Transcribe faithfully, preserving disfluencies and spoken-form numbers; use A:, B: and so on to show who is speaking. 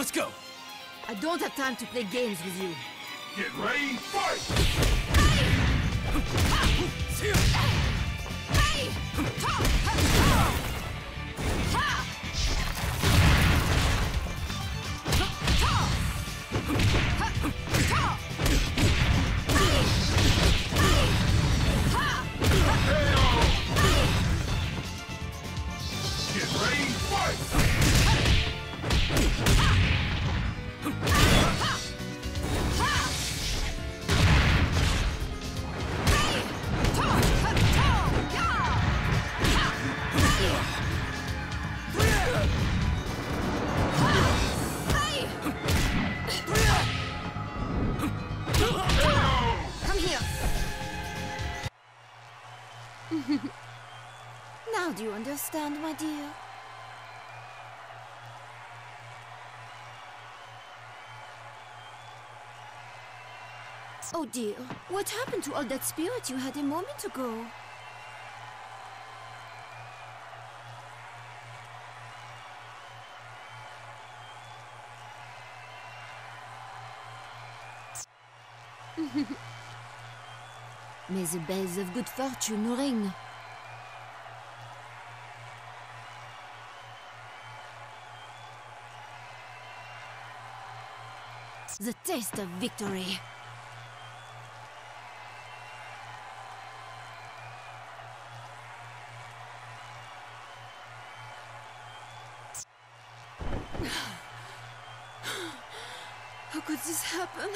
A: let's go!
B: I don't have time to play games with you.
C: Get ready, fight! Get ready, fight!
B: Come here. Now do you understand, my dear? Oh dear, what happened to all that spirit you had a moment ago? May the bells of good fortune ring. The taste of victory. How could this happen?